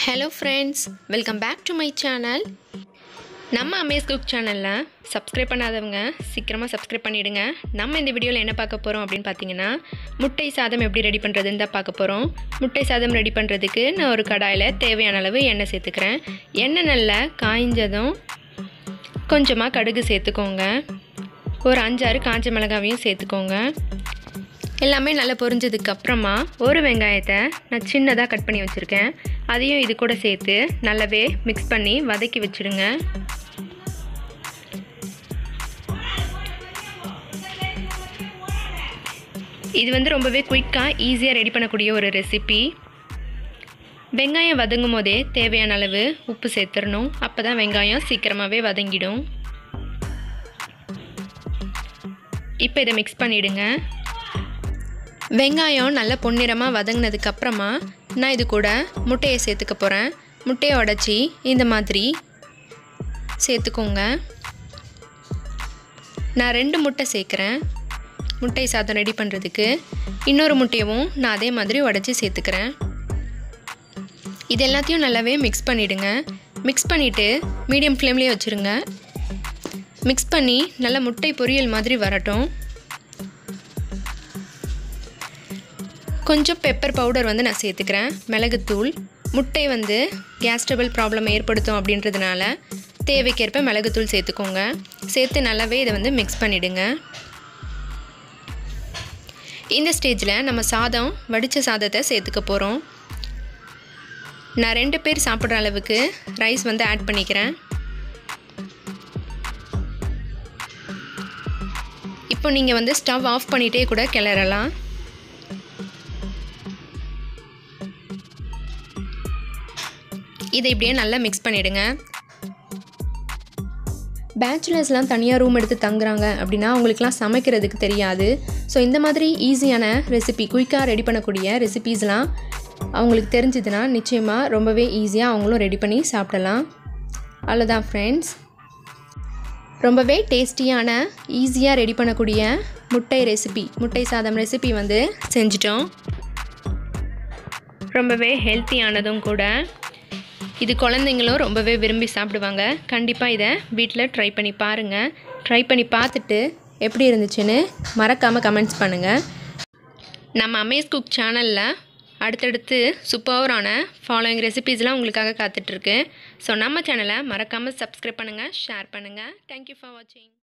Hello friends, welcome back to my channel. நம்ம Amaze cook சேனலில் subscribe பண்ணாதவங்க சீக்கிரமாக சப்ஸ்கிரைப் பண்ணிவிடுங்க. நம்ம இந்த வீடியோவில் என்ன பார்க்க போகிறோம் அப்படின்னு பார்த்தீங்கன்னா, முட்டை சாதம் எப்படி ரெடி பண்ணுறதுன்னு தான் பார்க்க போகிறோம். முட்டை சாதம் ரெடி பண்ணுறதுக்கு நான் ஒரு கடாயில் தேவையான அளவு எண்ணெய் சேர்த்துக்கிறேன். எண்ணெய் நல்லா காய்ஞ்சதும் கொஞ்சமாக கடுகு சேர்த்துக்கோங்க. ஒரு 5-6 காஞ்ச மிளகாவையும் சேர்த்துக்கோங்க. எல்லாமே நல்லா பொரிஞ்சதுக்கப்புறமா ஒரு வெங்காயத்தை நான் சின்னதாக கட் பண்ணி வச்சுருக்கேன். அதையும் இது கூட சேர்த்து நல்லாவே மிக்ஸ் பண்ணி வதக்கி வச்சுடுங்க. இது ரொம்பவே குயிக்காக ஈஸியாக ரெடி பண்ணக்கூடிய ஒரு ரெசிபி. வெங்காயம் வதங்கும் போதே தேவையான அளவு உப்பு சேர்த்துடணும். அப்போ தான் வெங்காயம் சீக்கிரமாகவே வதங்கிடும். இப்போ இதை மிக்ஸ் பண்ணிவிடுங்க. வெங்காயம் நல்லா பொன்னிறமாக வதங்கினதுக்கப்புறமா நான் இது கூட முட்டையை சேர்த்துக்க போகிறேன். முட்டையை உடச்சி இந்த மாதிரி சேர்த்துக்கோங்க. நான் 2 முட்டை சேர்க்குறேன் முட்டை சாதம் ரெடி பண்ணுறதுக்கு. இன்னொரு முட்டையவும் நான் அதே மாதிரி உடச்சி சேர்த்துக்கிறேன். இது எல்லாத்தையும் நல்லாவே மிக்ஸ் பண்ணிவிடுங்க. மிக்ஸ் பண்ணிவிட்டு மீடியம் ஃப்ளேம்லேயே வச்சுருங்க. மிக்ஸ் பண்ணி நல்லா முட்டை பொரியல் மாதிரி வரட்டும். கொஞ்சம் பெப்பர் பவுடர் நான் சேர்த்துக்கிறேன். மிளகுத்தூள். முட்டை கேஸ் ட்ரபிள் ப்ராப்ளம் ஏற்படுத்தும் அப்படின்றதுனால தேவைக்கேற்ப மிளகுத்தூள் சேர்த்துக்கோங்க. சேர்த்து நல்லாவே இதை மிக்ஸ் பண்ணிவிடுங்க. இந்த ஸ்டேஜில் நம்ம சாதம் வடித்த சாதத்தை சேர்த்துக்க போகிறோம். நான் 2 பேர் சாப்பிட்ற அளவுக்கு ரைஸ் ஆட் பண்ணிக்கிறேன். இப்போ நீங்கள் ஸ்டவ் ஆஃப் பண்ணிகிட்டே கூட கிளறலாம். இதை இப்படியே நல்லா மிக்ஸ் பண்ணிவிடுங்க. பேச்சுலர்ஸ்லாம் தனியாக ரூம் எடுத்து தங்குறாங்க அப்படின்னா அவங்களுக்குலாம் சமைக்கிறதுக்கு தெரியாது. ஸோ இந்த மாதிரி ஈஸியான ரெசிபி, குயிக்காக ரெடி பண்ணக்கூடிய ரெசிபீஸ்லாம் அவங்களுக்கு தெரிஞ்சதுன்னா நிச்சயமாக ரொம்பவே ஈஸியாக அவங்களும் ரெடி பண்ணி சாப்பிடலாம். அவ்வளோதான் ஃப்ரெண்ட்ஸ், ரொம்பவே டேஸ்டியான ஈஸியாக ரெடி பண்ணக்கூடிய முட்டை ரெசிபி, முட்டை சாதம் ரெசிபி செஞ்சிட்டோம். ரொம்பவே ஹெல்த்தியானதும் கூட. இது குழந்தைங்களும் ரொம்பவே விரும்பி சாப்பிடுவாங்க. கண்டிப்பாக இதை வீட்டில் ட்ரை பண்ணி பாருங்கள். ட்ரை பண்ணி பார்த்துட்டு எப்படி இருந்துச்சுன்னு மறக்காமல் கமெண்ட்ஸ் பண்ணுங்கள். நம்ம அமேஸ் குக் சேனலில் அடுத்தடுத்து சூப்பரான ஃபாலோயிங் ரெசிபீஸ்லாம் உங்களுக்காக காத்துட்ருக்கு. ஸோ நம்ம சேனலை மறக்காமல் சப்ஸ்கிரைப் பண்ணுங்கள், ஷேர் பண்ணுங்கள். தேங்க்யூ ஃபார் வாட்சிங்.